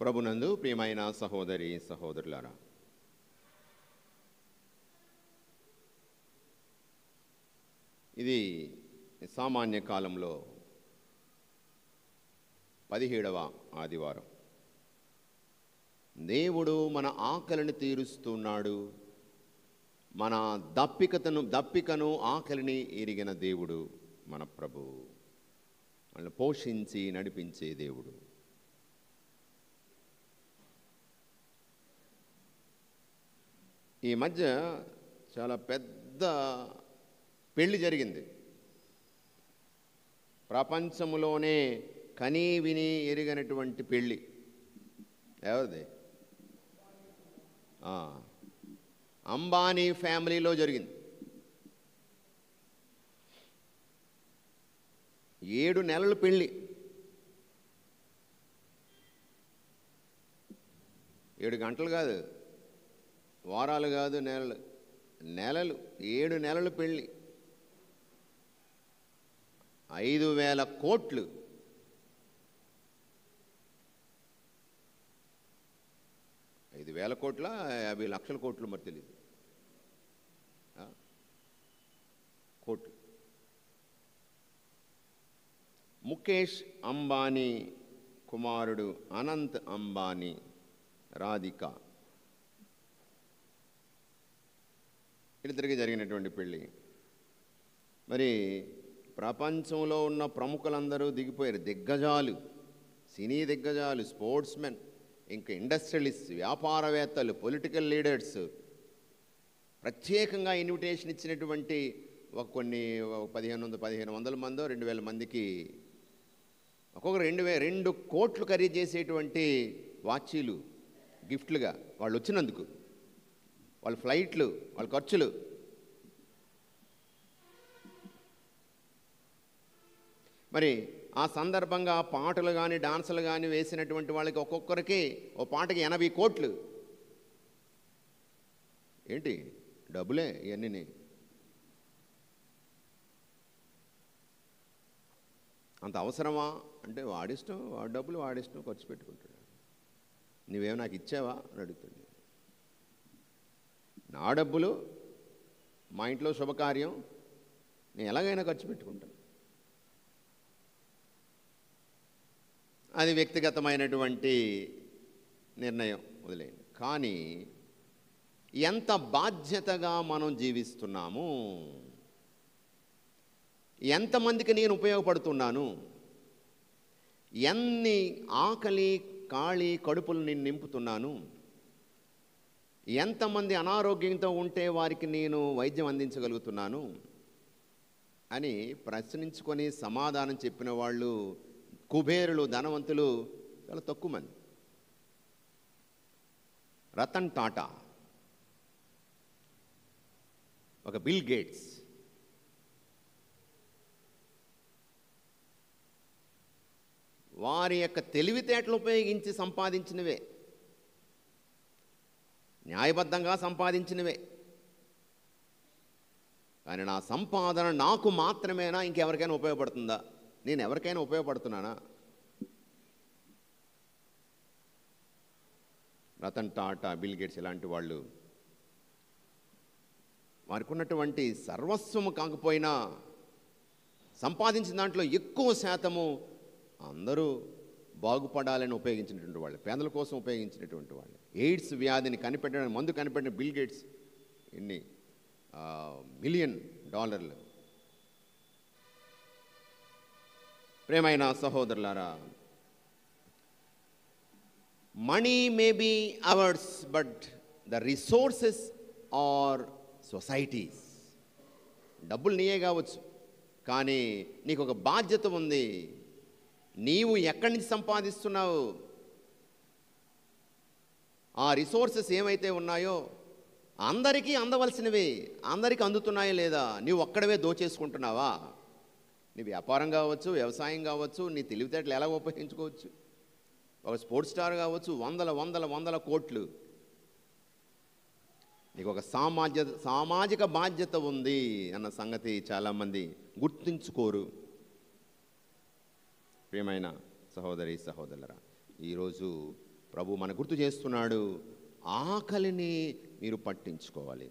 ప్రభునందు ప్రియమైన సహోదరి సహోదరులారా, ఇది సామాన్య కాలంలో 17వ ఆదివారం. దేవుడు మన ఆకలిని తీరుస్తున్నాడు. మన దప్పికను ఆకలిని ఎరిగిన దేవుడు మన ప్రభువు. మనల్ని పోషించి నడిపించే దేవుడు. ఈ మధ్య చాలా పెద్ద పెళ్లి జరిగింది. ప్రపంచంలోనే కనీ విని ఎరిగినటువంటి పెళ్ళి. ఎవరిది? అంబానీ ఫ్యామిలీలో జరిగింది. 7 నెలలు పెళ్ళి. 7 గంటలు కాదు, వారాలు కాదు, నెలలు 7 నెలలు పెళ్ళి. 5,000 కోట్లు. $5,000 కోట్ల 50 లక్షల కోట్లు మరి తెలియదు. కోట్లు. ముఖేష్ అంబానీ కుమారుడు అనంత్ అంబానీ, రాధిక, ఇద్దరికి జరిగినటువంటి పెళ్ళి. మరి ప్రపంచంలో ఉన్న ప్రముఖులందరూ దిగిపోయారు. దిగ్గజాలు, సినీ దిగ్గజాలు, స్పోర్ట్స్మెన్, ఇంకా ఇండస్ట్రియలిస్ట్, వ్యాపారవేత్తలు, పొలిటికల్ లీడర్స్, ప్రత్యేకంగా ఇన్విటేషన్ ఇచ్చినటువంటి కొన్ని 1,500 మందో 2,000 మందికి ఒక్కొక్కరు 2 కోట్లు ఖరీదు చేసేటువంటి వాచీలు గిఫ్ట్లుగా వాళ్ళు వచ్చినందుకు, వాళ్ళ ఫ్లైట్లు, వాళ్ళ ఖర్చులు. మరి ఆ సందర్భంగా పాటలు కానీ డాన్సులు కానీ వేసినటువంటి వాళ్ళకి ఒక్కొక్కరికి ఓ పాటకి 80 కోట్లు. ఏంటి డబ్బులే ఇవన్నీ. అంత అవసరమా అంటే వాడిష్టం, వాడి డబ్బులు వాడిష్టం ఖర్చు పెట్టుకుంటాడు. నువ్వేమో నాకు ఇచ్చావా అని అడుగుతాడు. నా డబ్బులు, మా ఇంట్లో శుభకార్యం, నేను ఎలాగైనా ఖర్చు పెట్టుకుంటాను. అది వ్యక్తిగతమైనటువంటి నిర్ణయం, వదిలేయండి. కానీ ఎంత బాధ్యతగా మనం జీవిస్తున్నాము, ఎంతమందికి నేను ఉపయోగపడుతున్నాను, ఎన్ని ఆకలి ఖాళీ కడుపులు నేను నింపుతున్నాను, ఎంతమంది అనారోగ్యంతో ఉంటే వారికి నేను వైద్యం అందించగలుగుతున్నాను అని ప్రశ్నించుకొని సమాధానం చెప్పిన వాళ్ళు, కుబేరులు, ధనవంతులు చాలా తక్కువ మంది. రతన్ టాటా, ఒక బిల్ గేట్స్, వారి యొక్క తెలివితేటలు ఉపయోగించి సంపాదించినవే, న్యాయబద్ధంగా సంపాదించినవే. కానీ నా సంపాదన నాకు మాత్రమేనా, ఇంకెవరికైనా ఉపయోగపడుతుందా, నేను ఎవరికైనా ఉపయోగపడుతున్నానా? రతన్ టాటా, బిల్ గేట్స్ ఇలాంటి వాళ్ళు వారికి ఉన్నటువంటి సర్వస్వము కాకపోయినా సంపాదించిన దాంట్లో ఎక్కువ శాతము అందరూ బాగుపడాలని ఉపయోగించినటువంటి వాళ్ళు, పేదల కోసం ఉపయోగించినటువంటి వాళ్ళు. ఎయిడ్స్ వ్యాధిని కనిపెట్టడానికి మందు కనిపెట్టిన బిల్ గేట్స్ ఎన్ని $1 మిలియన్. ప్రియమైన సహోదరులారా, money may be ours but the resources are society's. డబ్బులు నీయే కావచ్చు, కానీ నీకు ఒక బాధ్యత ఉంది. నీవు ఎక్కడి నుంచి సంపాదిస్తున్నావు, ఆ రిసోర్సెస్ ఏమైతే ఉన్నాయో అందరికీ అందవలసినవి అందరికీ అందుతున్నాయో లేదా, నీవు ఒక్కడవే దోచేసుకుంటున్నావా? నీ వ్యాపారం కావచ్చు, వ్యవసాయం కావచ్చు, నీ తెలివితేటలు ఎలా ఉపయోగించుకోవచ్చు. ఒక స్పోర్ట్స్ స్టార్ కావచ్చు, వందల కోట్లు. నీకు ఒక సామాజిక బాధ్యత ఉంది అన్న సంగతి చాలామంది గుర్తుంచుకోరు. ప్రియమైన సహోదరి సహోదరులరా, ఈరోజు ప్రభు మన గుర్తు చేస్తున్నాడు, ఆకలిని మీరు పట్టించుకోవాలి.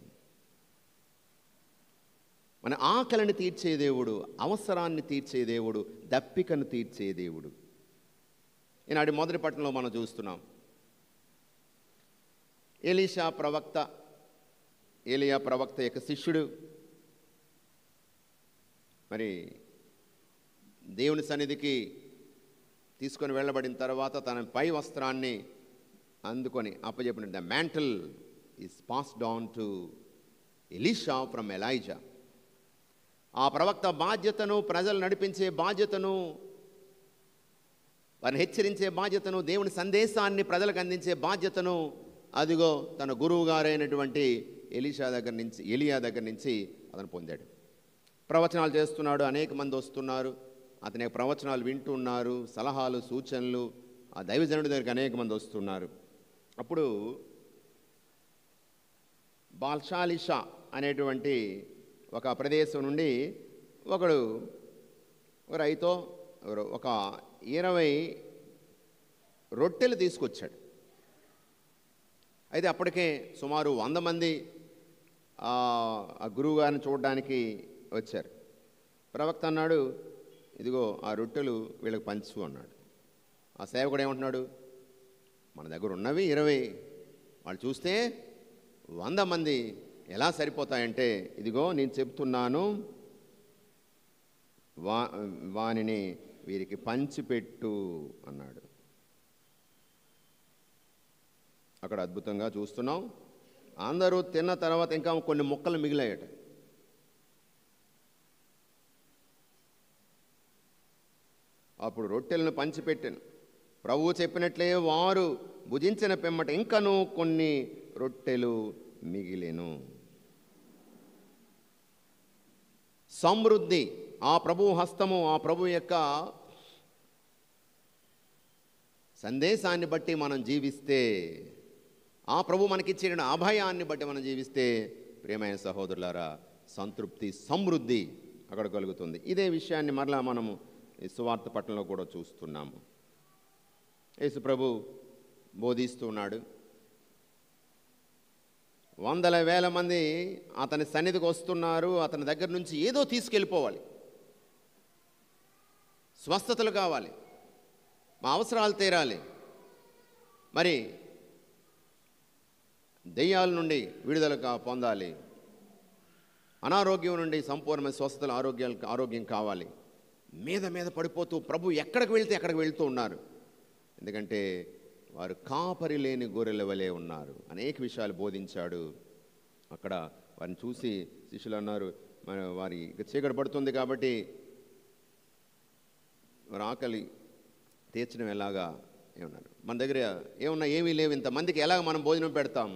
మన ఆకలిని తీర్చే దేవుడు, అవసరాన్ని తీర్చే దేవుడు, దప్పికను తీర్చే దేవుడు. ఈనాటి మొదటి పట్టణంలో మనం చూస్తున్నాం, ఎలీయా ప్రవక్త యొక్క శిష్యుడు మరి దేవుని సన్నిధికి తీసుకొని వెళ్ళబడిన తర్వాత తన పై వస్త్రాన్ని అందుకొని అప్పచెప్పిన the mantle is passed on to Elisha from Elijah. ఆ ప్రవక్త బాధ్యతను, ప్రజలు నడిపించే బాధ్యతను, వారిని హెచ్చరించే బాధ్యతను, దేవుని సందేశాన్ని ప్రజలకు అందించే బాధ్యతను అదిగో తన గురువు గారైనటువంటి ఎలీయా దగ్గర నుంచి అతను పొందాడు. ప్రవచనాలు చేస్తున్నాడు, అనేక మంది వస్తున్నారు, అతని ప్రవచనాలు వింటున్నారు, సలహాలు సూచనలు ఆ దైవజనుడి దగ్గరికి అనేక మంది వస్తున్నారు. అప్పుడు బాల్షాలిషా అనేటువంటి ఒక ప్రదేశం నుండి ఒకడు రైతో ఒక 20 రొట్టెలు తీసుకొచ్చాడు. అయితే అప్పటికే సుమారు 100 మంది ఆ గురువు గారిని చూడడానికి వచ్చారు. ప్రవక్త అన్నాడు, ఇదిగో ఆ రొట్టెలు వీళ్ళకి పంచు అన్నాడు. ఆ సేవకుడు ఏమంటున్నాడు, మన దగ్గర ఉన్నవి 20, వాళ్ళు చూస్తే 100 మంది ఎలా సరిపోతాయంటే, ఇదిగో నేను చెప్తున్నాను, వానిని వీరికి పంచిపెట్టు అన్నాడు. అక్కడ అద్భుతంగా చూస్తున్నాం, అందరూ తిన్న తర్వాత ఇంకా కొన్ని ముక్కలు మిగిలాయట. అప్పుడు రొట్టెలను పంచిపెట్టాను. ప్రభువు చెప్పినట్లే వారు భుజించిన పిమ్మట ఇంకనూ కొన్ని రొట్టెలు మిగిలెను. సమృద్ధి ఆ ప్రభు హస్తము, ఆ ప్రభు యొక్క సందేశాన్ని బట్టి మనం జీవిస్తే, ఆ ప్రభు మనకిచ్చిన అభయాన్ని బట్టి మనం జీవిస్తే, ప్రియమైన సహోదరులారా, సంతృప్తి, సమృద్ధి అక్కడ కలుగుతుంది. ఇదే విషయాన్ని మరలా మనము ఈ సువార్త పట్టణంలో కూడా చూస్తున్నాము. యేసు ప్రభు బోధిస్తూ ఉన్నాడు. 100,000 మంది అతని సన్నిధికి వస్తున్నారు. అతని దగ్గర నుంచి ఏదో తీసుకెళ్ళిపోవాలి, స్వస్థతలు కావాలి, మా అవసరాలు తీరాలి, మరి దెయ్యాల నుండి విడుదల పొందాలి, అనారోగ్యం నుండి సంపూర్ణమైన స్వస్థతలు, ఆరోగ్యం కావాలి. మీద పడిపోతూ ప్రభు ఎక్కడికి వెళ్తే అక్కడికి వెళ్తూ ఉన్నారు. ఎందుకంటే వారు కాపరి లేని గొర్రెల వలె ఉన్నారు. అనేక విషయాలు బోధించాడు. అక్కడ వారిని చూసి శిష్యులు అన్నారు, వారి చీకటి పడుతుంది కాబట్టి వారి ఆకలి తీర్చడం ఎలాగా ఏమన్నారు, మన దగ్గర ఏమన్నా ఏమీ లేవు, ఇంతమందికి ఎలాగ మనం భోజనం పెడతాము.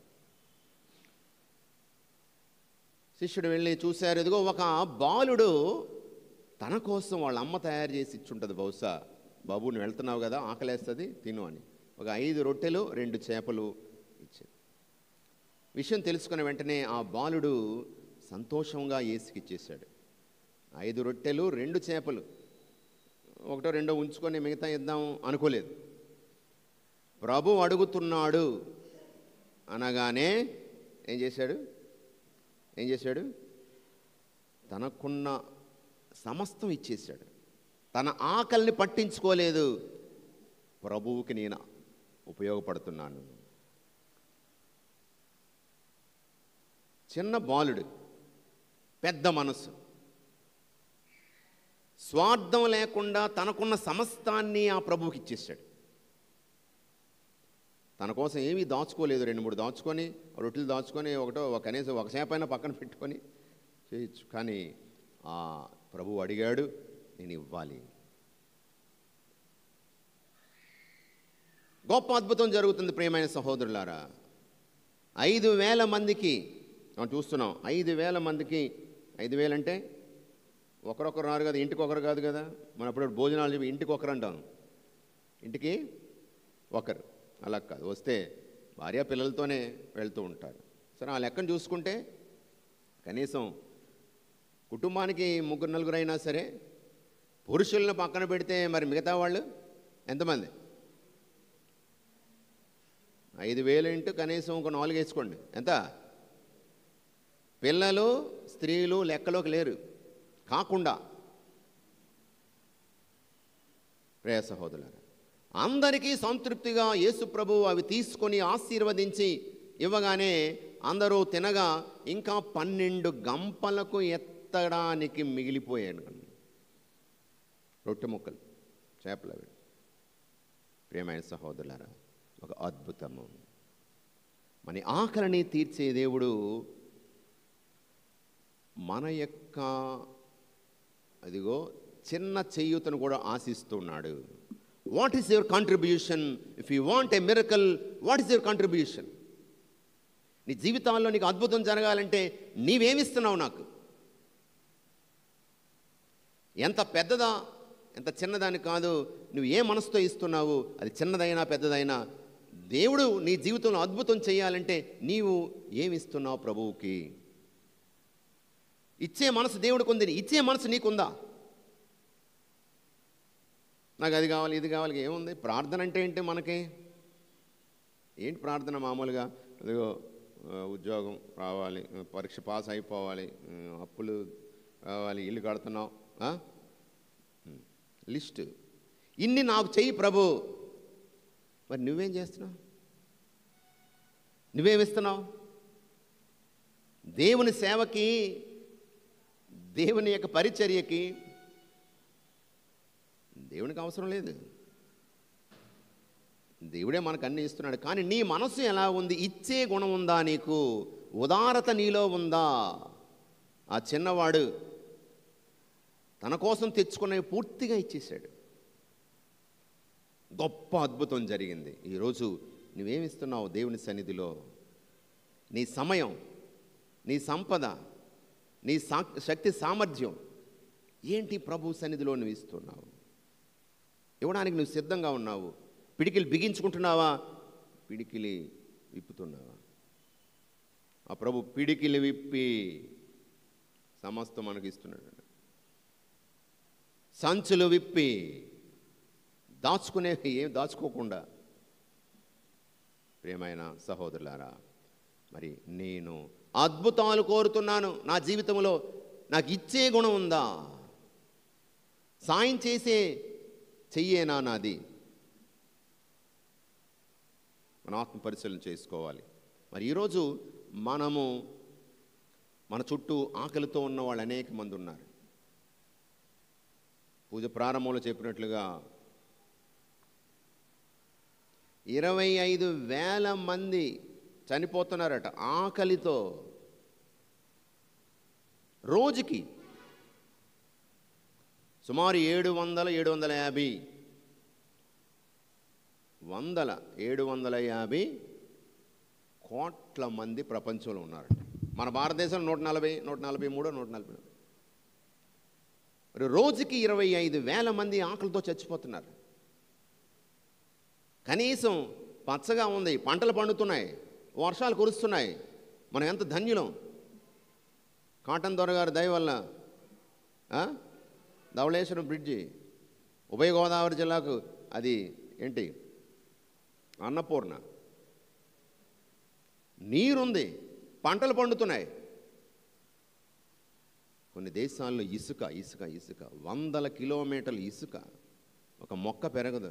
శిష్యుడు వెళ్ళి చూశారు, ఇదిగో ఒక బాలుడు తన కోసం వాళ్ళ అమ్మ తయారు చేసి ఇచ్చుంటుంది బహుశా, బాబు నువ్వు వెళ్తున్నావు కదా, ఆకలేస్తుంది తిను అని ఒక 5 రొట్టెలు 2 చేపలు ఇచ్చారు. విషయం తెలుసుకున్న వెంటనే ఆ బాలుడు సంతోషంగా యేసుకి ఇచ్చేశాడు. 5 రొట్టెలు 2 చేపలు, 1 2 ఉంచుకొని మిగతా ఇద్దాం అనుకోలేదు. ప్రభు అడుగుతున్నాడు అనగానే ఏం చేశాడు, తనకున్న సమస్తం ఇచ్చేశాడు. తన ఆకలిని పట్టించుకోలేదు. ప్రభువుకి నేను ఉపయోగపడుతున్నాను. చిన్న బాలుడు, పెద్ద మనసు, స్వార్థం లేకుండా తనకున్న సమస్తాన్ని ఆ ప్రభువుకి ఇచ్చేశాడు. తన కోసం ఏమీ దాచుకోలేదు. 2-3 దాచుకొని, రొట్టెలు దాచుకొని, కనీసం ఒక చేపైనా పక్కన పెట్టుకొని చేయొచ్చు. కానీ ఆ ప్రభువు అడిగాడు, నేను ఇవ్వాలి. గొప్ప అద్భుతం జరుగుతుంది ప్రియమైన సహోదరులారా. 5,000 మందికి మనం చూస్తున్నాం. 5,000 మందికి, 5,000 అంటే ఒకరొకరు రారు కదా, ఇంటికి ఒకరు కాదు కదా. మనం అప్పుడు భోజనాలు చెప్పి ఇంటికి ఒకరు అంటాం, ఇంటికి ఒకరు అలా కాదు. వస్తే భార్య పిల్లలతోనే వెళ్తూ ఉంటారు. సరే, ఆ లెక్కను చూసుకుంటే కనీసం కుటుంబానికి 3-4 అయినా సరే, పురుషులను పక్కన పెడితే మరి మిగతా వాళ్ళు ఎంతమంది? 5,000 ఇంటూ కనీసం ఒక 4 వేసుకోండి, ఎంత? పిల్లలు స్త్రీలు లెక్కలోకి లేరు కాకుండా. ప్రియ సహోదరులారా, అందరికీ సంతృప్తిగా యేసు ప్రభువు అవి తీసుకొని ఆశీర్వదించి ఇవ్వగానే అందరూ తినగా ఇంకా 12 గంపలకు ఎత్తడానికి మిగిలిపోయాడు. రొట్టె ముక్కలు, చేపలు అవి. ప్రియమైన సహోదరులారా, ఒక అద్భుతము. మన ఆకలిని తీర్చే దేవుడు మన యొక్క అదిగో చిన్న చేయూతను కూడా ఆశిస్తున్నాడు. What is your contribution? If you want a miracle, what is your contribution? నీ జీవితాల్లో నీకు అద్భుతం జరగాలంటే నీవేమిస్తున్నావు నాకు? ఎంత పెద్దదా ఎంత చిన్నదాని కాదు, నువ్వు ఏ మనసుతో ఇస్తున్నావు, అది చిన్నదైనా పెద్దదైనా, దేవుడు నీ జీవితంలో అద్భుతం చేయాలంటే నీవు ఏమిస్తున్నావు ప్రభువుకి? ఇచ్చే మనసు దేవుడికి ఉంది, ఇచ్చే మనసు నీకుందా? నాకు అది కావాలి ఇది కావాలి ఏముంది? ప్రార్థన అంటే ఏంటి? మనకి ఏంటి ప్రార్థన? మామూలుగా అదిగో ఉద్యోగం రావాలి, పరీక్ష పాస్ అయిపోవాలి, అప్పులు రావాలి, ఇల్లు కడుతున్నావు, లిస్ట్ ఇన్ని నాకు చెయ్యి ప్రభు. మరి నువ్వేం చేస్తున్నావు? నువ్వేమిస్తున్నావు? దేవుని సేవకి, దేవుని యొక్క పరిచర్యకి దేవునికి అవసరం లేదు. దేవుడే మనకు అన్నీ ఇస్తున్నాడు. కానీ నీ మనసు ఎలా ఉంది? ఇచ్చే గుణం ఉందా నీకు? ఉదారత నీలో ఉందా? ఆ చిన్నవాడు తన కోసం తెచ్చుకున్నవి పూర్తిగా ఇచ్చేశాడు. గొప్ప అద్భుతం జరిగింది. ఈరోజు నువ్వేమిస్తున్నావు దేవుని సన్నిధిలో? నీ సమయం, నీ సంపద, నీ శక్తి సామర్థ్యం ఏంటి ప్రభు సన్నిధిలో నువ్వు ఇస్తున్నావు? ఇవ్వడానికి నువ్వు సిద్ధంగా ఉన్నావు? పిడికిలి బిగించుకుంటున్నావా? పిడికిలి విప్పుతున్నావా? ఆ ప్రభు పిడికిలి విప్పి సమస్తం మనకు ఇస్తున్నాడు. సంచులు విప్పి దాచుకునేవి ఏం దాచుకోకుండా. ప్రియమైన సహోదరులారా, మరి నేను అద్భుతాలు కోరుతున్నాను నా జీవితంలో. నాకు ఇచ్చే గుణం ఉందా? సాయం చేసే చెయ్యేనా నాది? మన ఆత్మ పరిశీలన చేసుకోవాలి. మరి ఈరోజు మనము మన చుట్టూ ఆకలితో ఉన్న వాళ్ళు అనేక మంది ఉన్నారు. పూజ ప్రారంభంలో చెప్పినట్లుగా 25,000 మంది చనిపోతున్నారట ఆకలితో. రోజుకి సుమారు 750 కోట్ల మంది ప్రపంచంలో ఉన్నారట. మన భారతదేశంలో 140, 143, 140. రోజుకి 25,000 మంది ఆకలితో చచ్చిపోతున్నారు. కనీసం పచ్చగా ఉంది, పంటలు పండుతున్నాయి, వర్షాలు కురుస్తున్నాయి. మనం ఎంత ధన్యులం. కాటన్ దొర గారి దయ వల్ల ధవళేశ్వరం బ్రిడ్జి ఉభయ గోదావరి జిల్లాకు అది ఏంటి అన్నపూర్ణ. నీరుంది, పంటలు పండుతున్నాయి. కొన్ని దేశాల్లో ఇసుక ఇసుక ఇసుక 100 కిలోమీటర్ల ఇసుక. ఒక మొక్క పెరగదు,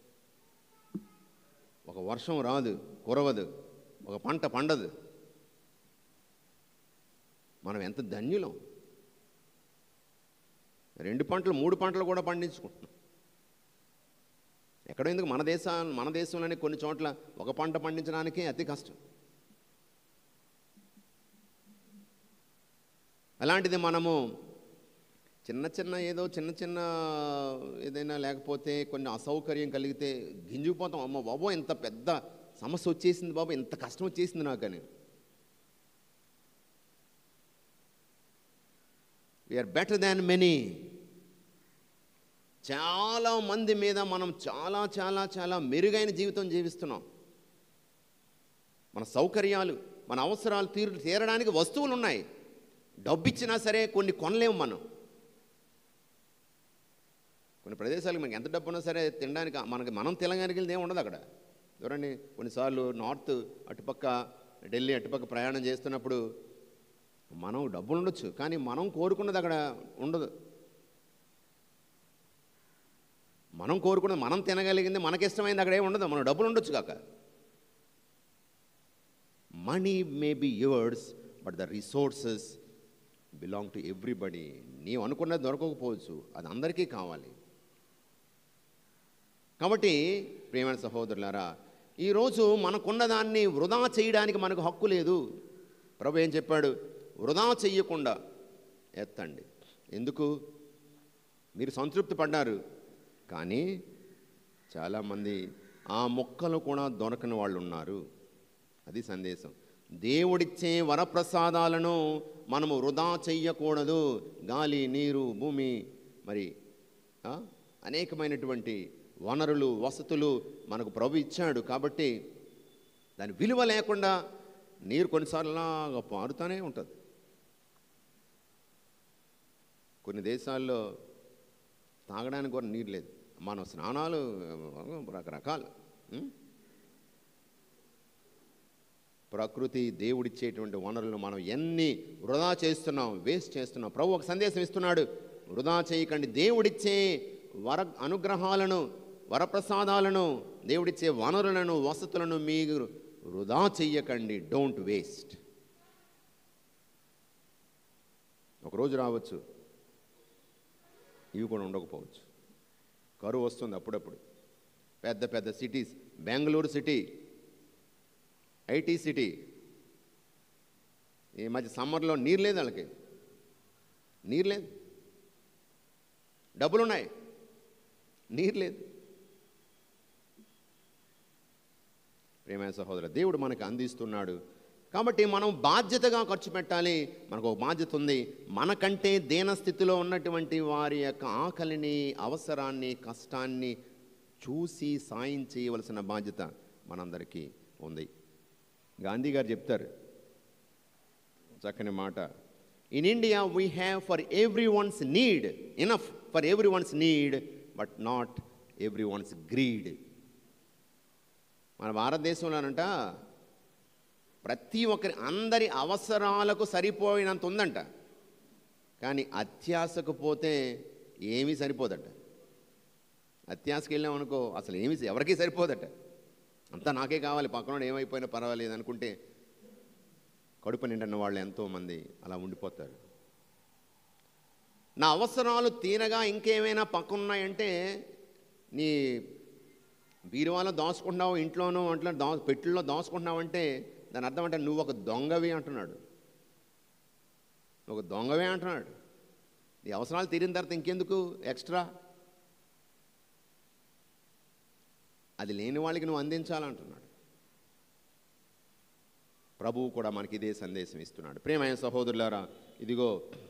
ఒక వర్షం రాదు, కురవదు, ఒక పంట పండదు. మనం ఎంత ధన్యులం. 2 పంటలు 3 పంటలు కూడా పండించుకుంటున్నాం. ఎక్కడో ఎందుకు మన దేశంలోనే కొన్ని చోట్ల ఒక పంట పండించడానికే అతి కష్టం. అలాంటిది మనము చిన్న ఏదైనా లేకపోతే కొన్ని అసౌకర్యం కలిగితే గింజుకుపోతాం. అమ్మ బాబో ఇంత పెద్ద సమస్య వచ్చేసింది బాబు, ఇంత కష్టం వచ్చేసింది నాకని. We are better than many. చాలా మంది మీద మనం చాలా చాలా చాలా మెరుగైన జీవితం జీవిస్తున్నాం. మన సౌకర్యాలు, మన అవసరాలు తీరడానికి వస్తువులు ఉన్నాయి. డబ్బు ఇచ్చినా సరే కొన్ని కొనలేము మనం. కొన్ని ప్రదేశాలకు మనకి ఎంత డబ్బు ఉన్నా సరే తినడానికి మనం తినగలిగింది ఏమి ఉండదు అక్కడ. చూడండి, కొన్నిసార్లు నార్త్ అటుపక్క ఢిల్లీ అటుపక్క ప్రయాణం చేస్తున్నప్పుడు మనం డబ్బులు ఉండొచ్చు, కానీ మనం కోరుకున్నది అక్కడ ఉండదు. మనం కోరుకున్నది, మనం తినగలిగింది, మనకిష్టమైంది అక్కడ ఏమి ఉండదు. మనం డబ్బులు ఉండొచ్చు కాక. Money may be yours, but the resources belong to everybody. నీవు అనుకున్నది దొరకకపోవచ్చు, అది అందరికీ కావాలి. కాబట్టి ప్రియమైన సహోదరులారా, ఈరోజు మనకున్న దాన్ని వృధా చేయడానికి మనకు హక్కు లేదు. ప్రభు ఏం చెప్పాడు? వృధా చెయ్యకుండా ఎత్తండి. ఎందుకు? మీరు సంతృప్తి పడ్డారు, కానీ చాలామంది ఆ మొక్కలు కూడా దొరకని వాళ్ళు ఉన్నారు. అది సందేశం. దేవుడిచ్చే వరప్రసాదాలను మనము వృధా చెయ్యకూడదు. గాలి, నీరు, భూమి, మరి అనేకమైనటువంటి వనరులు, వసతులు మనకు ప్రభు ఇచ్చాడు. కాబట్టి దాని విలువ లేకుండా నీరు కొన్నిసార్లు పారుతూనే ఉంటుంది. కొన్ని దేశాల్లో తాగడానికి కూడా నీరు లేదు. మన స్నానాలు రకరకాలు. ప్రకృతి దేవుడిచ్చేటువంటి వనరులను మనం ఎన్ని వృధా చేస్తున్నాం, వేస్ట్ చేస్తున్నాం. ప్రభు ఒక సందేశం ఇస్తున్నాడు, వృధా చేయకండి. దేవుడిచ్చే అనుగ్రహాలను, వరప్రసాదాలను, దేవుడిచ్చే వనరులను, వసతులను మీరు వృధా చెయ్యకండి. Don't waste. ఒకరోజు రావచ్చు, ఇవి కూడా ఉండకపోవచ్చు. కరువు వస్తుంది అప్పుడప్పుడు. పెద్ద పెద్ద cities, Bengaluru city, IT city, ఈ మధ్య సమ్మర్లో నీరు లేదు, వాళ్ళకి నీరు లేదు. డబ్బులున్నాయి, నీరు లేదు. ప్రియమైన సహోదరు, దేవుడు మనకు అందిస్తున్నాడు. కాబట్టి మనం బాధ్యతగా ఖర్చు పెట్టాలి. మనకు ఒక బాధ్యత ఉంది. మనకంటే దీనస్థితిలో ఉన్నటువంటి వారి యొక్క ఆకలిని, అవసరాన్ని, కష్టాన్ని చూసి సాయం చేయవలసిన బాధ్యత మనందరికీ ఉంది. గాంధీ గారు చెప్తారు చక్కని మాట, in India we have for every one's need, enough for every one's need, but not every one's greed. మన భారతదేశంలోనంట ప్రతి ఒక్కరి, అందరి అవసరాలకు సరిపోయినంత ఉందంట, కానీ అత్యాశకు పోతే ఏమీ సరిపోదట. అత్యాశకి వెళ్ళామనుకో అసలు ఏమీ ఎవరికీ సరిపోదట. అంతా నాకే కావాలి, పక్కన ఏమైపోయినా పర్వాలేదు అనుకుంటే కడుపు నిండిన వాళ్ళు ఎంతోమంది అలా ఉండిపోతారు. నా అవసరాలు తీరగా ఇంకేమైనా పక్కనున్నాయంటే, నీ బీరువాలో దాచుకుంటున్నావు, ఇంట్లోనూ అట్లా పెట్టెల్లో దాచుకుంటున్నావు అంటే దాని అర్థం అంటే నువ్వు ఒక దొంగవి అంటున్నాడు. నువ్వు ఒక దొంగవే అంటున్నాడు. నీ అవసరాలు తీరిన తర్వాత ఇంకెందుకు ఎక్స్ట్రా? అది లేని వాళ్ళకి నువ్వు అందించాలంటున్నాడు. ప్రభువు కూడా మనకి ఇదే సందేశం ఇస్తున్నాడు. ప్రియమైన సహోదరులారా, ఇదిగో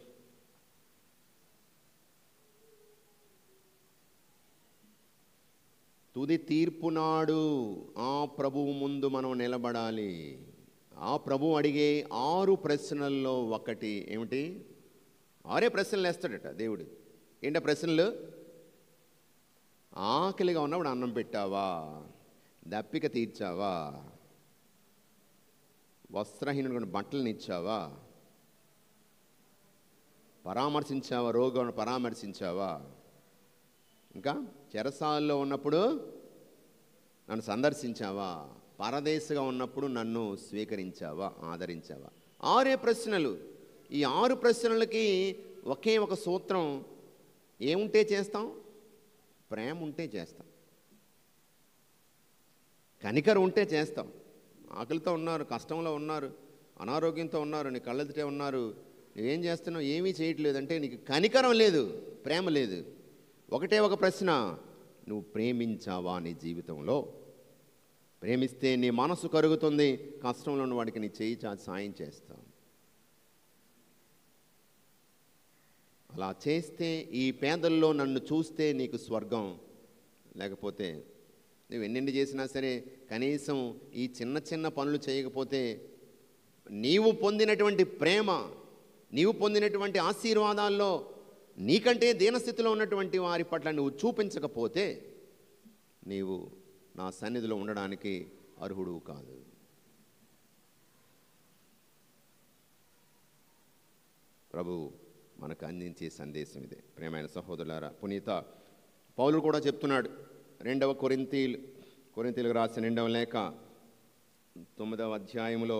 తుది తీర్పు నాడు ఆ ప్రభువు ముందు మనం నిలబడాలి. ఆ ప్రభువు అడిగే 6 ప్రశ్నల్లో ఒకటి ఏమిటి? 6 ప్రశ్నలు వేస్తాడట దేవుడు. ఏంటో ప్రశ్నలు? ఆకలిగా ఉన్నప్పుడు అన్నం పెట్టావా? దప్పిక తీర్చావా? వస్త్రహీనుడు బట్టలను ఇచ్చావా? పరామర్శించావా? రోగులను పరామర్శించావా? ఇంకా చెరసాల్లో ఉన్నప్పుడు నన్ను సందర్శించావా? పరదేశంగా ఉన్నప్పుడు నన్ను స్వీకరించావా, ఆదరించావా? 6 ప్రశ్నలు. ఈ 6 ప్రశ్నలకి ఒకే ఒక సూత్రం. ఏముంటే చేస్తాం? ప్రేమ ఉంటే చేస్తాం, కనికరం ఉంటే చేస్తాం. ఆకలితో ఉన్నారు, కష్టంలో ఉన్నారు, అనారోగ్యంతో ఉన్నారు, నీ కళ్ళెదుటే ఉన్నారు, నువ్వేం చేస్తున్నావు? ఏమీ చేయట్లేదంటే నీకు కనికరం లేదు, ప్రేమ లేదు. ఒకటే ఒక ప్రశ్న, నువ్వు ప్రేమించావా? నీ జీవితంలో ప్రేమిస్తే నీ మనసు కరుగుతుంది, కష్టంలో ఉన్న వాడికి నీ చేయి చాచి సాయం చేస్తావు. అలా చేస్తే, ఈ పేదల్లో నన్ను చూస్తే నీకు స్వర్గం. లేకపోతే నువ్వు ఎన్నెన్ని చేసినా సరే కనీసం ఈ చిన్న చిన్న పనులు చేయకపోతే నీవు పొందినటువంటి ప్రేమ, నీవు పొందినటువంటి ఆశీర్వాదాల్లో నీకంటే దీనస్థితిలో ఉన్నటువంటి వారి పట్ల నువ్వు చూపించకపోతే నీవు నా సన్నిధిలో ఉండడానికి అర్హుడు కాదు. ప్రభు మనకు అందించే సందేశం ఇదే. ప్రియమైన సహోదరులారా, పునీత పౌలు కూడా చెప్తున్నాడు 2వ కొరింథీయులకు రాసిన 2వ లేఖ 9వ అధ్యాయంలో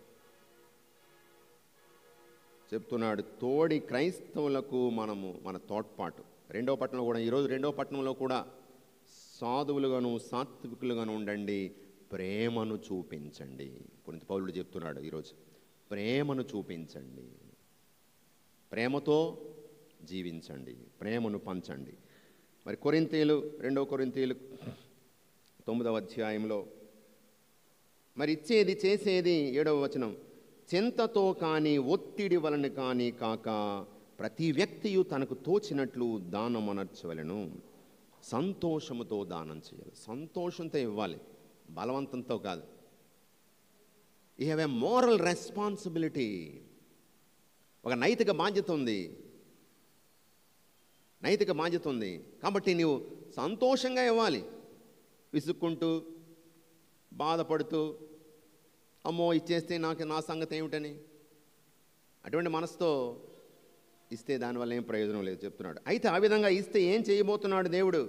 చెప్తున్నాడు, తోడి క్రైస్తవులకు మన తోడ్పాటు. 2వ పట్టణంలో కూడా, ఈరోజు 2వ పట్టణంలో కూడా సాధువులుగాను సాత్వికులుగాను ఉండండి, ప్రేమను చూపించండి. పునీత పౌలుడు చెప్తున్నాడు ఈరోజు, ప్రేమను చూపించండి, ప్రేమతో జీవించండి, ప్రేమను పంచండి. మరి 2వ కొరింథీయులు 9వ అధ్యాయంలో మరి ఇచ్చేది చేసేది 7వ వచనం, చింతతో కానీ ఒత్తిడి వలన కానీ కాక ప్రతి వ్యక్తియు తనకు తోచినట్లు దానమనర్చవలెను, సంతోషముతో దానం చేయాలి. సంతోషంతో ఇవ్వాలి, బలవంతంతో కాదు. You have a moral responsibility. ఒక నైతిక బాధ్యత ఉంది. కాబట్టి నీవు సంతోషంగా ఇవ్వాలి. విసుక్కుంటూ బాధపడుతూ అమ్మో ఇచ్చేస్తే నా సంగతి ఏమిటని అటువంటి మనసుతో ఇస్తే దానివల్ల ఏం ప్రయోజనం లేదు చెప్తున్నాడు. అయితే ఆ విధంగా ఇస్తే ఏం చేయబోతున్నాడు దేవుడు?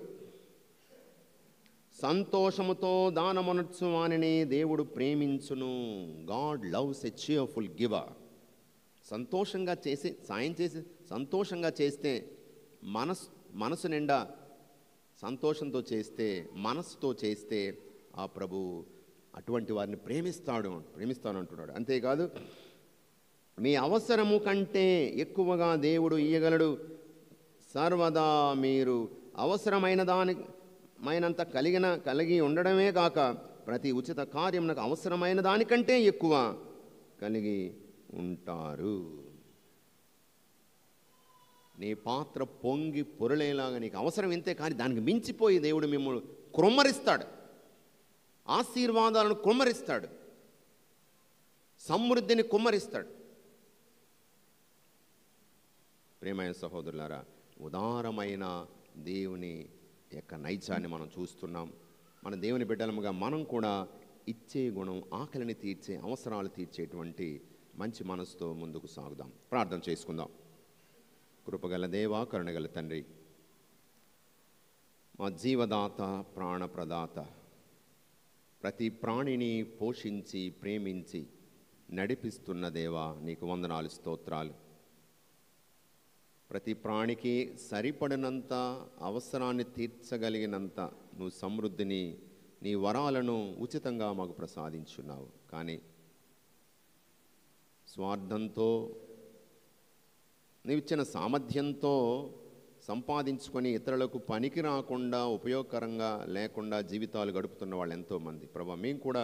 సంతోషముతో దానమనర్చు వానిని దేవుడు ప్రేమించును. God loves a cheerful giver. సంతోషంగా చేసి సాయం చేసి సంతోషంగా చేస్తే మనసు నిండా సంతోషంతో చేస్తే, మనసుతో చేస్తే ఆ ప్రభు అటువంటి వారిని ప్రేమిస్తాను అంటున్నాడు. అంతేకాదు, మీ అవసరము కంటే ఎక్కువగా దేవుడు ఇయ్యగలడు. సర్వదా మీరు అవసరమైనంత కలిగి ఉండడమే కాక ప్రతి ఉచిత కార్యమునకు అవసరమైన దానికంటే ఎక్కువ కలిగి ఉంటారు. నీ పాత్ర పొంగి పొరలేలాగా నీకు అవసరం ఇంతే, కానీ దానికి మించిపోయి దేవుడు మిమ్మల్ని కృమ్మరిస్తాడు, ఆశీర్వాదాలను కుమ్మరిస్తాడు, సమృద్ధిని కుమ్మరిస్తాడు. ప్రియమైన సహోదరులారా, ఉదారమైన దేవుని యొక్క నైజాన్ని మనం చూస్తున్నాం. మన దేవుని బిడ్డలముగా మనం కూడా ఇచ్చే గుణం, ఆకలిని తీర్చే, అవసరాలు తీర్చేటువంటి మంచి మనసుతో ముందుకు సాగుదాం. ప్రార్థన చేసుకుందాం. కృపగల దేవా, కరుణగల తండ్రి, మా జీవదాత, ప్రాణప్రదాత, ప్రతి ప్రాణిని పోషించి ప్రేమించి నడిపిస్తున్న దేవా, నీకు వందనాలు, స్తోత్రాలు. ప్రతి ప్రాణికి సరిపడినంత, అవసరాన్ని తీర్చగలిగినంత నువ్వు సమృద్ధిని, నీ వరాలను ఉచితంగా మాకు ప్రసాదించున్నావు. కానీ స్వార్థంతో, నీవిచ్చిన సామర్థ్యంతో సంపాదించుకొని ఇతరులకు పనికి రాకుండా, ఉపయోగకరంగా లేకుండా జీవితాలు గడుపుతున్న వాళ్ళు ఎంతోమంది. ప్రభా, మేము కూడా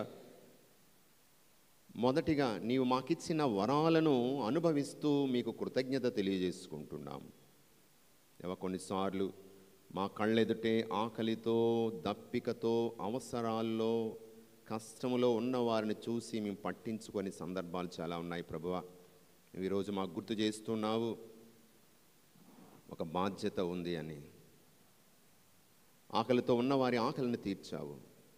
మొదటిగా నీవు మాకిచ్చిన వరాలను అనుభవిస్తూ మీకు కృతజ్ఞత తెలియజేసుకుంటున్నాము. కొన్నిసార్లు మా కళ్ళెదుటే ఆకలితో, దప్పికతో, అవసరాల్లో, కష్టములో ఉన్న వారిని చూసి మేము పట్టించుకొని సందర్భాలు చాలా ఉన్నాయి. ప్రభువా, నువ్వు ఈరోజు మాకు గుర్తు చేస్తున్నావు, ఒక బాధ్యత ఉంది అని. ఆకలితో ఉన్నవారి ఆకలిని తీర్చావు.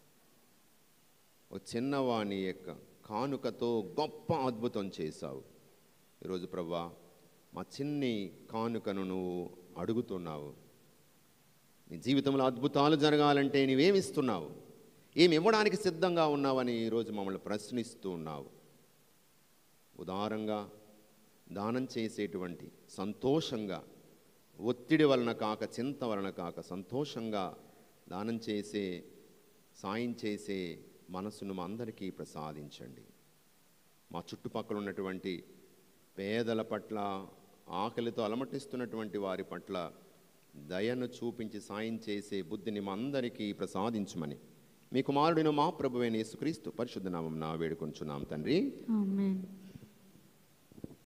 ఒక చిన్నవాని యొక్క కానుకతో గొప్ప అద్భుతం చేశావు. ఈరోజు ప్రభువా, మా చిన్ని కానుకను నువ్వు అడుగుతున్నావు. నీ జీవితంలో అద్భుతాలు జరగాలంటే నీవేమిస్తున్నావు, ఏమి ఇవ్వడానికి సిద్ధంగా ఉన్నావని ఈరోజు మమ్మల్ని ప్రశ్నిస్తూ ఉన్నావు. ఉదారంగా దానం చేసేటువంటి, సంతోషంగా, ఒత్తిడి వలన కాక, చింత వలన కాక సంతోషంగా దానం చేసే, సాయం చేసే మనసును మా అందరికీ ప్రసాదించండి. మా చుట్టుపక్కల ఉన్నటువంటి పేదల పట్ల, ఆకలితో అలమటిస్తున్నటువంటి వారి పట్ల దయను చూపించి సాయం చేసే బుద్ధిని మా అందరికీ ప్రసాదించమని మీ కుమారుడిని, మా ప్రభువైన యేసుక్రీస్తు పరిశుద్ధ నామమున వేడుకొంచున్నాం తండ్రి. ఆమేన్.